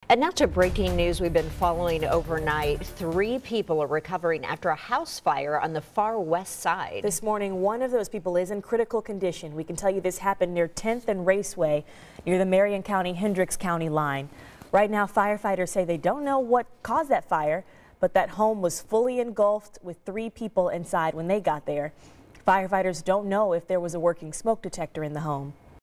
And now to breaking news we've been following overnight. 3 people are recovering after a house fire on the far west side. This morning, one of those people is in critical condition. We can tell you this happened near 10th and Raceway, near the Marion County-Hendricks County line. Right now, firefighters say they don't know what caused that fire, but that home was fully engulfed with 3 people inside when they got there. Firefighters don't know if there was a working smoke detector in the home.